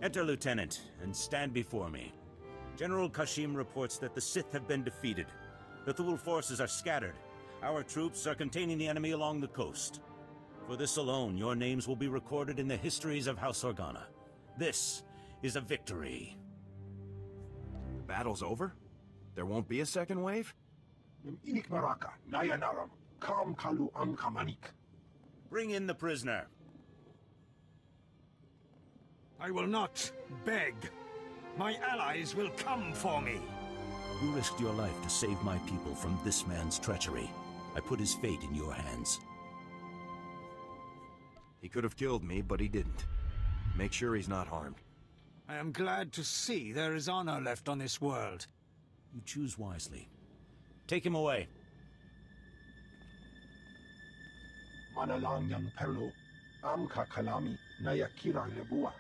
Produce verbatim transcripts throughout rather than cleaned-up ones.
Enter, Lieutenant, and stand before me. General Kashim reports that the Sith have been defeated. The Thule forces are scattered. Our troops are containing the enemy along the coast. For this alone, your names will be recorded in the histories of House Organa. This is a victory. The battle's over? There won't be a second wave? Bring in the prisoner. I will not beg. My allies will come for me. You risked your life to save my people from this man's treachery. I put his fate in your hands. He could have killed me, but he didn't. Make sure he's not harmed. I am glad to see there is honor left on this world. You choose wisely. Take him away. Manalang Perlo, Amka Kalami, Nayakira Lebua.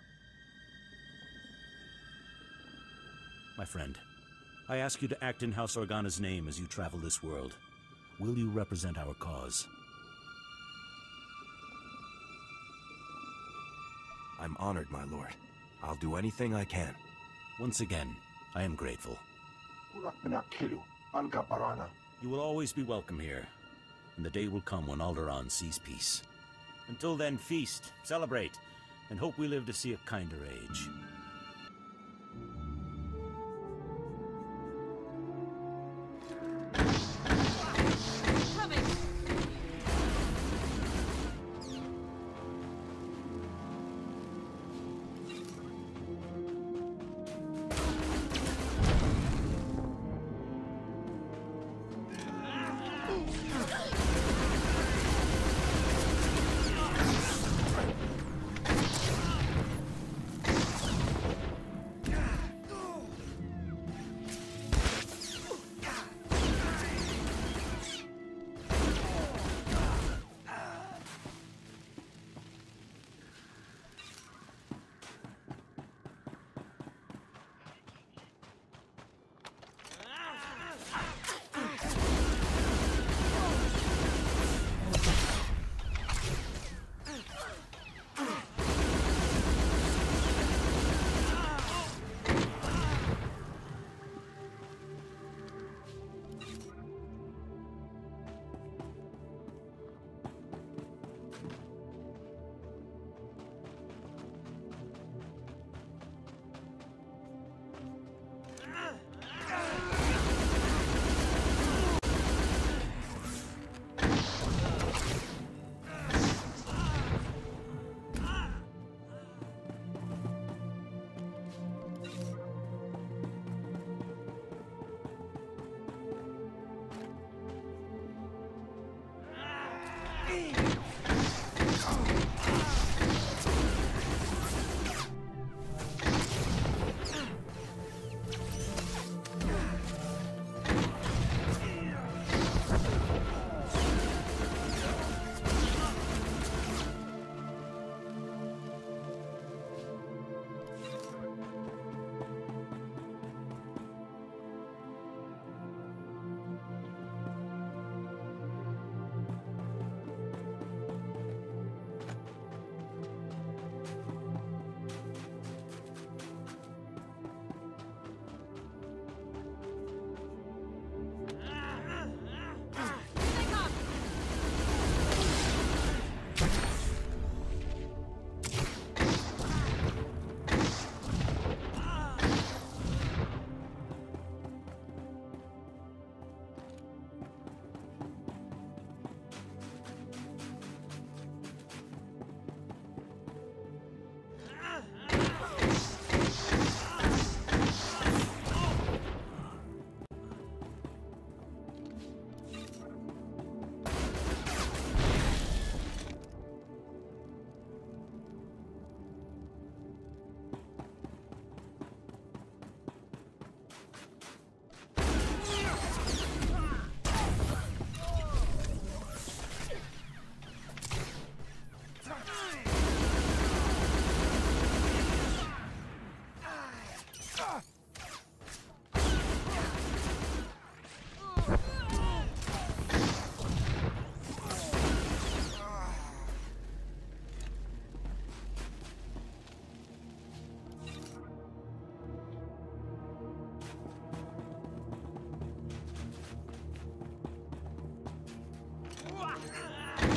My friend, I ask you to act in House Organa's name as you travel this world. Will you represent our cause? I'm honored, my lord. I'll do anything I can. Once again, I am grateful. You will always be welcome here, and the day will come when Alderaan sees peace. Until then, feast, celebrate, and hope we live to see a kinder age.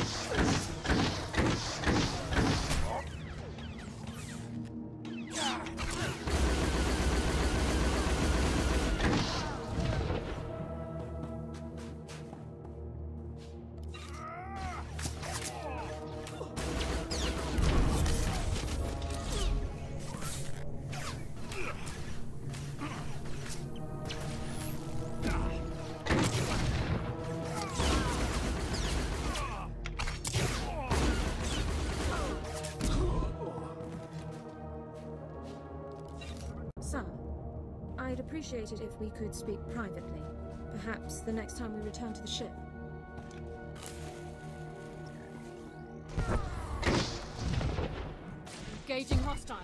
Sir, I'd appreciate it if we could speak privately. Perhaps the next time we return to the ship. Engaging hostile.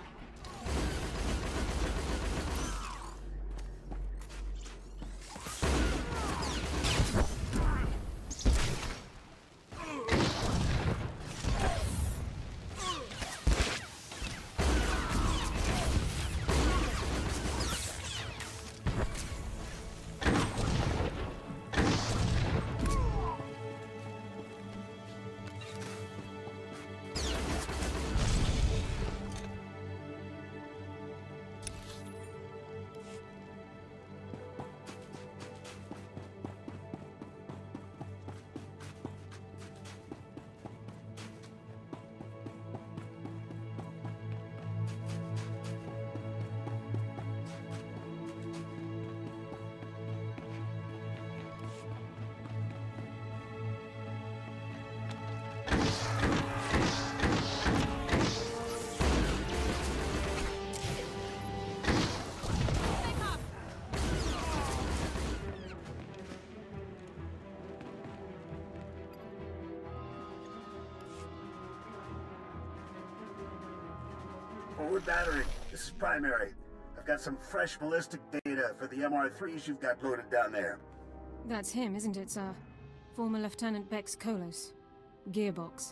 Forward battery, this is Primary. I've got some fresh ballistic data for the M R threes you've got loaded down there. That's him, isn't it, sir? Former Lieutenant Bex Kolos. Gearbox.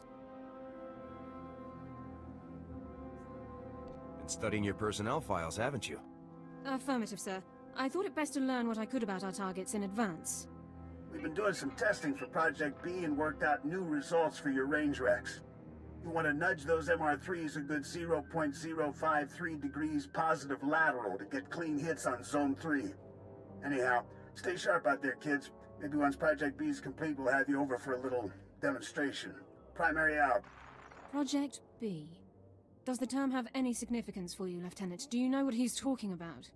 Been studying your personnel files, haven't you? Affirmative, sir. I thought it best to learn what I could about our targets in advance. We've been doing some testing for Project B and worked out new results for your range recs. You want to nudge those M R threes a good zero point zero five three degrees positive lateral to get clean hits on Zone three. Anyhow, stay sharp out there, kids. Maybe once Project B's complete, we'll have you over for a little demonstration. Primary out. Project B. Does the term have any significance for you, Lieutenant? Do you know what he's talking about?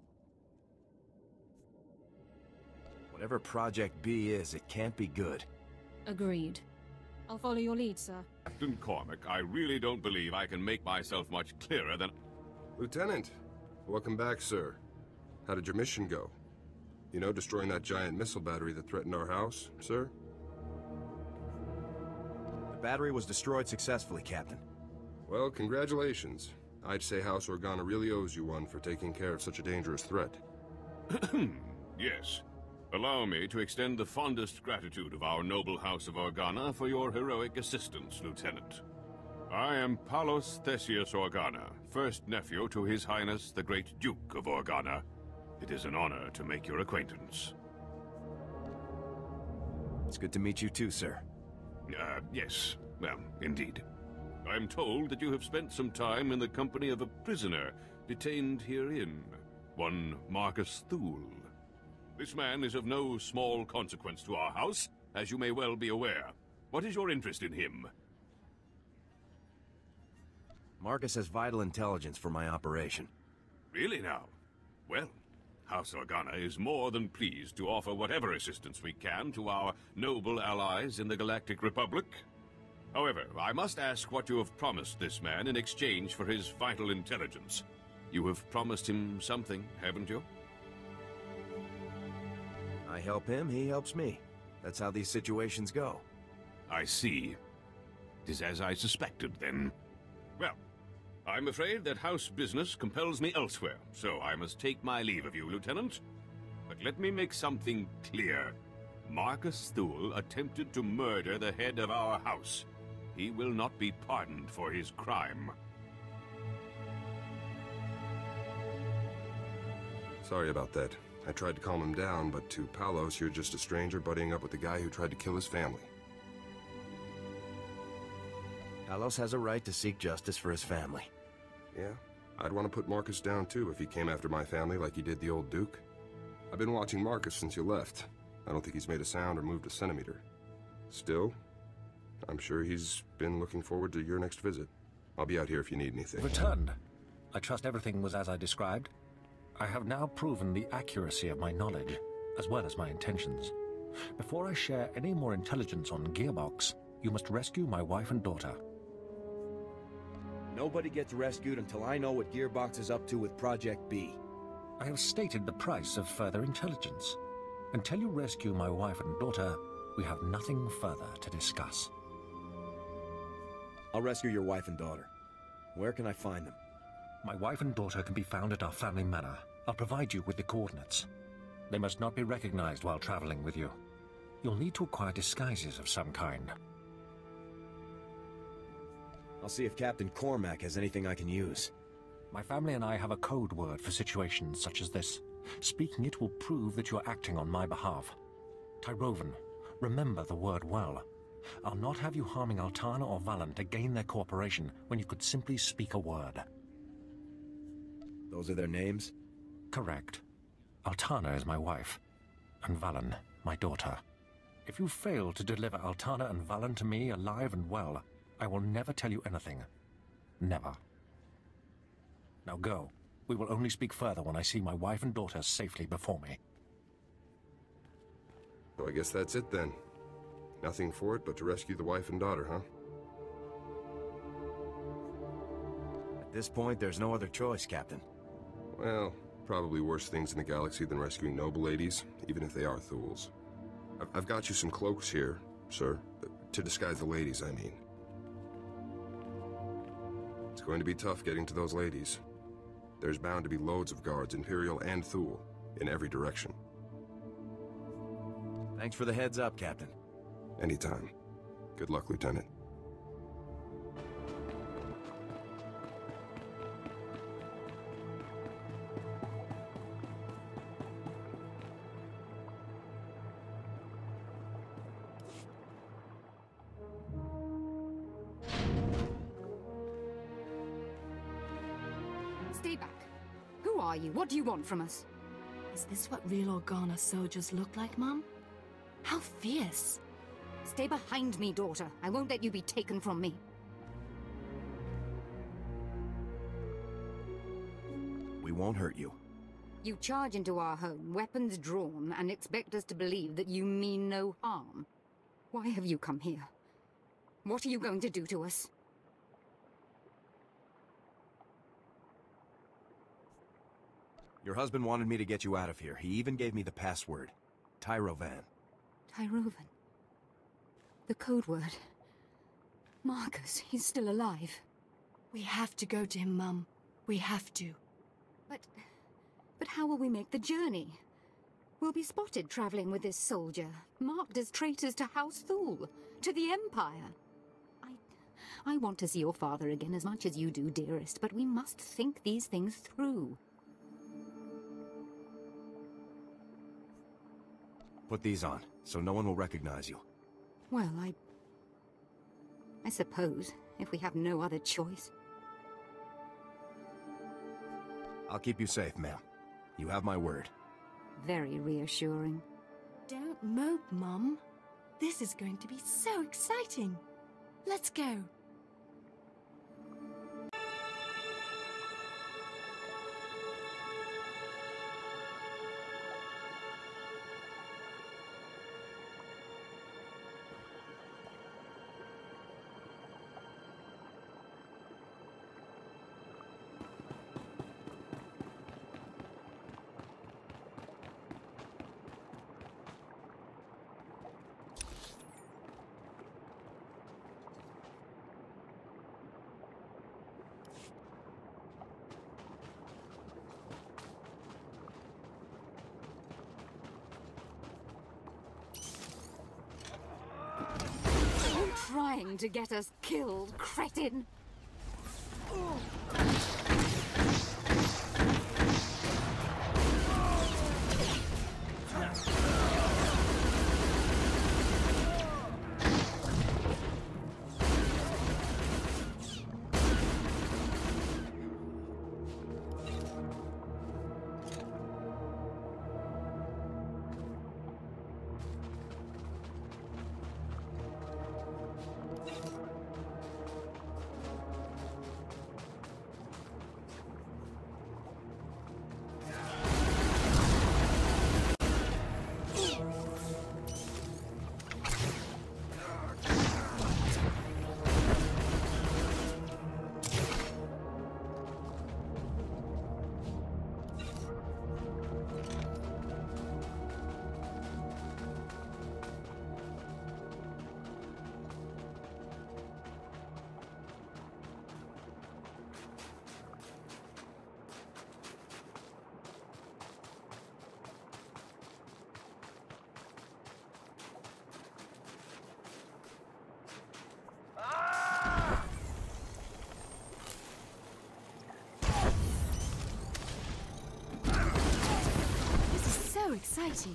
Whatever Project B is, it can't be good. Agreed. I'll follow your lead, sir. Captain Cormac, I really don't believe I can make myself much clearer than... Lieutenant, welcome back, sir. How did your mission go? You know, destroying that giant missile battery that threatened our house, sir? The battery was destroyed successfully, Captain. Well, congratulations. I'd say House Organa really owes you one for taking care of such a dangerous threat. Yes. Allow me to extend the fondest gratitude of our noble House of Organa for your heroic assistance, Lieutenant. I am Palos Theseus Organa, first nephew to His Highness the Great Duke of Organa. It is an honor to make your acquaintance. It's good to meet you too, sir. Uh, yes. Well, indeed. I'm told that you have spent some time in the company of a prisoner detained herein, one Marcus Thule. This man is of no small consequence to our house, as you may well be aware. What is your interest in him? Marcus has vital intelligence for my operation. Really now? Well, House Organa is more than pleased to offer whatever assistance we can to our noble allies in the Galactic Republic. However, I must ask what you have promised this man in exchange for his vital intelligence. You have promised him something, haven't you? I help him, he helps me. That's how these situations go. I see. It is as I suspected, then. Well, I'm afraid that house business compels me elsewhere, so I must take my leave of you, Lieutenant. But let me make something clear. Marcus Thule attempted to murder the head of our house. He will not be pardoned for his crime. Sorry about that. I tried to calm him down, but to Palos, you're just a stranger buddying up with the guy who tried to kill his family. Talos has a right to seek justice for his family. Yeah, I'd want to put Marcus down too if he came after my family like he did the old Duke. I've been watching Marcus since you left. I don't think he's made a sound or moved a centimeter. Still, I'm sure he's been looking forward to your next visit. I'll be out here if you need anything. Returned. I trust everything was as I described. I have now proven the accuracy of my knowledge, as well as my intentions. Before I share any more intelligence on Gearbox, you must rescue my wife and daughter. Nobody gets rescued until I know what Gearbox is up to with Project B. I have stated the price of further intelligence. Until you rescue my wife and daughter, we have nothing further to discuss. I'll rescue your wife and daughter. Where can I find them? My wife and daughter can be found at our family manor. I'll provide you with the coordinates. They must not be recognized while traveling with you. You'll need to acquire disguises of some kind. I'll see if Captain Cormac has anything I can use. My family and I have a code word for situations such as this. Speaking it will prove that you're acting on my behalf. Tyrovan, remember the word well. I'll not have you harming Altana or Valen to gain their cooperation when you could simply speak a word. Those are their names? Correct. Altana is my wife, and Valen, my daughter. If you fail to deliver Altana and Valen to me alive and well, I will never tell you anything. Never. Now go. We will only speak further when I see my wife and daughter safely before me. So I guess that's it then. Nothing for it but to rescue the wife and daughter, huh? At this point, there's no other choice, Captain. Well, probably worse things in the galaxy than rescuing noble ladies, even if they are Thuls. I've, I've got you some cloaks here, sir. To disguise the ladies, I mean. It's going to be tough getting to those ladies. There's bound to be loads of guards, Imperial and Thul, in every direction. Thanks for the heads up, Captain. Anytime. Good luck, Lieutenant. Stay back. Who are you? What do you want from us? Is this what real Organa soldiers look like, Mum? How fierce! Stay behind me, daughter. I won't let you be taken from me. We won't hurt you. You charge into our home, weapons drawn, and expect us to believe that you mean no harm. Why have you come here? What are you going to do to us? Your husband wanted me to get you out of here. He even gave me the password. Tyrovan. Tyrovan? The code word. Marcus, he's still alive. We have to go to him, Mum. We have to. But... but how will we make the journey? We'll be spotted traveling with this soldier, marked as traitors to House Thul, to the Empire. I... I want to see your father again as much as you do, dearest, but we must think these things through. Put these on, so no one will recognize you. Well, I... I suppose, if we have no other choice. I'll keep you safe, ma'am. You have my word. Very reassuring. Don't mope, Mum. This is going to be so exciting. Let's go. Trying to get us killed, cretin! exciting.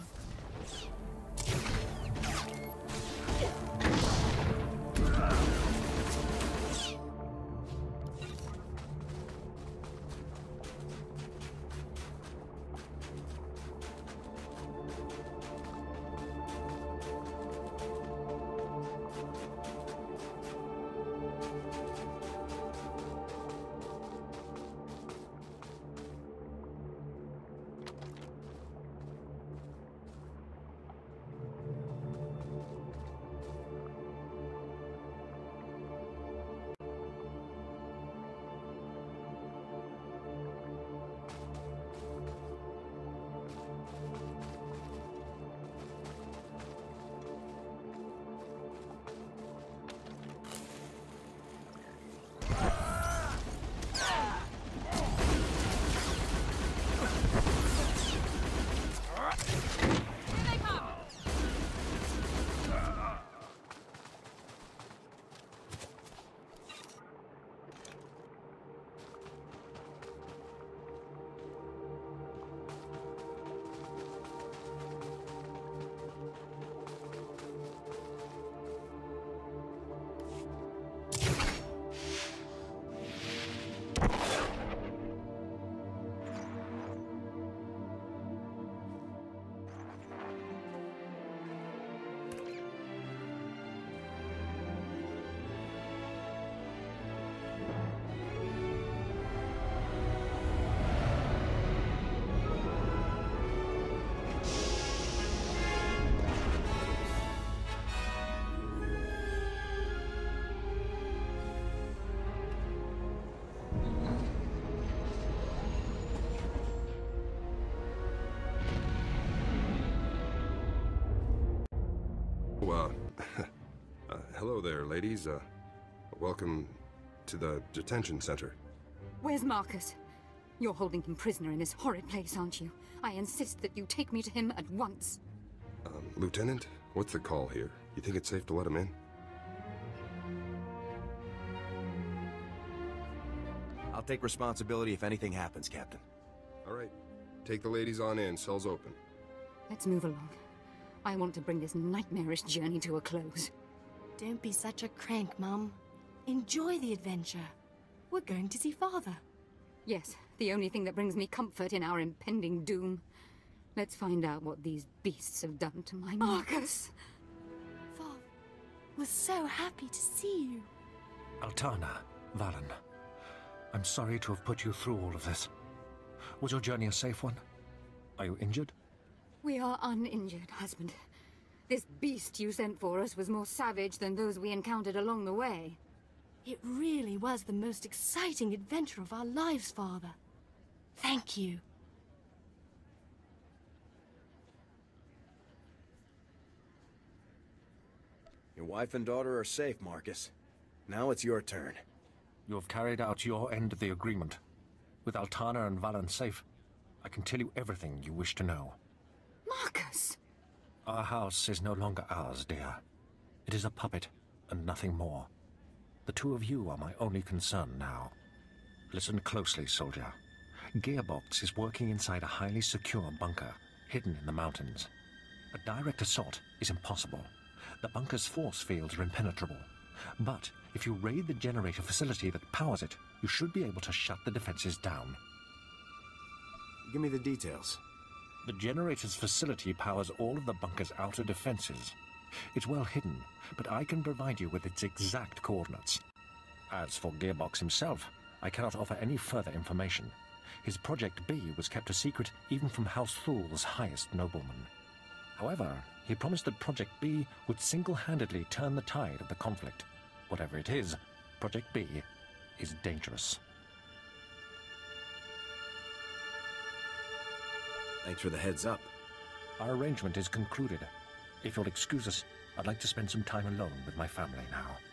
Uh, uh, hello there, ladies. Uh, welcome to the detention center. Where's Marcus? You're holding him prisoner in this horrid place, aren't you? I insist that you take me to him at once. Um, Lieutenant, what's the call here? You think it's safe to let him in? I'll take responsibility if anything happens, Captain. All right. Take the ladies on in. Cell's open. Let's move along. I want to bring this nightmarish journey to a close. Don't be such a crank, Mum. Enjoy the adventure. We're going to see Father. Yes, the only thing that brings me comfort in our impending doom. Let's find out what these beasts have done to my Marcus. Father, we're so happy to see you. Altana, Valen, I'm sorry to have put you through all of this. Was your journey a safe one? Are you injured? We are uninjured, husband. This beast you sent for us was more savage than those we encountered along the way. It really was the most exciting adventure of our lives, Father. Thank you. Your wife and daughter are safe, Marcus. Now it's your turn. You have carried out your end of the agreement. With Altana and Valen safe, I can tell you everything you wish to know. Marcus! Our house is no longer ours, dear. It is a puppet, and nothing more. The two of you are my only concern now. Listen closely, soldier. Gearbox is working inside a highly secure bunker, hidden in the mountains. A direct assault is impossible. The bunker's force fields are impenetrable. But if you raid the generator facility that powers it, you should be able to shut the defenses down. Give me the details. The generator's facility powers all of the bunker's outer defenses. It's well hidden, but I can provide you with its exact coordinates. As for Gearbox himself, I cannot offer any further information. His Project B was kept a secret even from House Thul's highest noblemen. However, he promised that Project B would single-handedly turn the tide of the conflict. Whatever it is, Project B is dangerous. Thanks for the heads up. Our arrangement is concluded. If you'll excuse us, I'd like to spend some time alone with my family now.